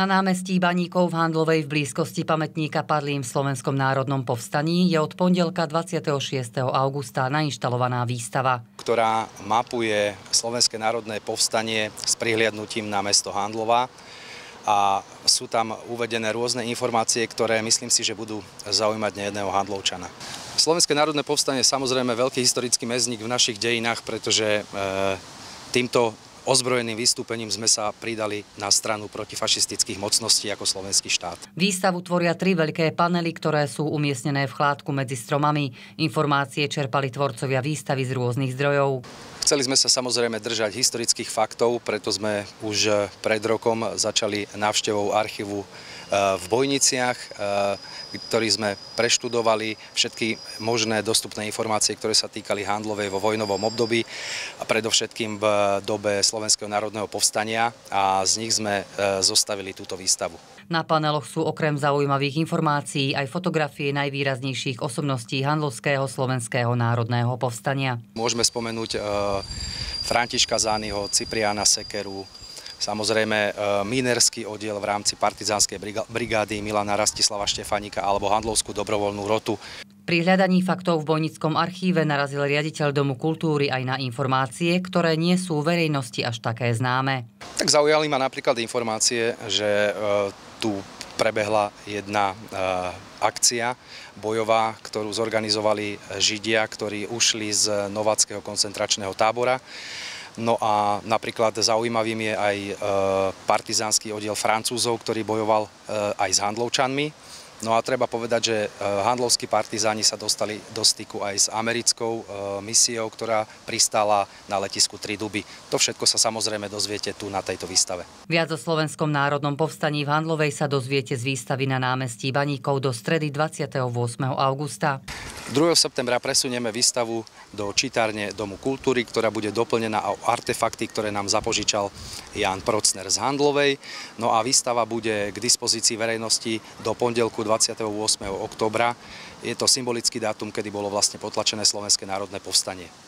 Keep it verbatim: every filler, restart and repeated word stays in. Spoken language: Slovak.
Na námestí Baníkov v Handlovej v blízkosti pamätníka padlým v Slovenskom národnom povstaní je od pondelka dvadsiateho šiesteho augusta nainštalovaná výstava, ktorá mapuje Slovenské národné povstanie s prihliadnutím na mesto Handlova. A sú tam uvedené rôzne informácie, ktoré myslím si, že budú zaujímať nejedného Handlovčana. Slovenské národné povstanie je samozrejme veľký historický mäzník v našich dejinách, pretože e, týmto ozbrojeným vystúpením sme sa pridali na stranu protifašistických mocností ako slovenský štát. Výstavu tvoria tri veľké panely, ktoré sú umiestnené v chládku medzi stromami. Informácie čerpali tvorcovia výstavy z rôznych zdrojov. Chceli sme sa samozrejme držať historických faktov, preto sme už pred rokom začali návštevou archívu v Bojniciach, ktorý sme preštudovali všetky možné dostupné informácie, ktoré sa týkali Handlovej vo vojnovom období a predovšetkým v dobe Slovenského národného povstania, a z nich sme zostavili túto výstavu. Na paneloch sú okrem zaujímavých informácií aj fotografie najvýraznejších osobností handlovského slovenského národného povstania. Môžeme spomenúť Františka Zányho, Cipriána Sekeru, samozrejme minerský oddiel v rámci partizánskej brigády Milana Rastislava Štefánika alebo handlovskú dobrovoľnú rotu. Pri hľadaní faktov v Bojnickom archíve narazil riaditeľ Domu kultúry aj na informácie, ktoré nie sú verejnosti až také známe. Tak zaujali ma napríklad informácie, že tu prebehla jedna akcia bojová, ktorú zorganizovali Židia, ktorí ušli z nováckého koncentračného tábora. No a napríklad zaujímavým je aj partizánsky oddiel Francúzov, ktorý bojoval aj s Handlovčanmi. No a treba povedať, že handlovskí partizáni sa dostali do styku aj s americkou misiou, ktorá pristála na letisku Triduby. To všetko sa samozrejme dozviete tu na tejto výstave. Viac o Slovenskom národnom povstaní v Handlovej sa dozviete z výstavy na námestí Baníkov do stredy dvadsiateho ôsmeho augusta. druhého septembra presunieme výstavu do čítárne Domu kultúry, ktorá bude doplnená o artefakty, ktoré nám zapožičal Ján Procner z Handlovej. No a výstava bude k dispozícii verejnosti do pondelku dvadsiateho ôsmeho októbra. Je to symbolický dátum, kedy bolo vlastne potlačené Slovenské národné povstanie.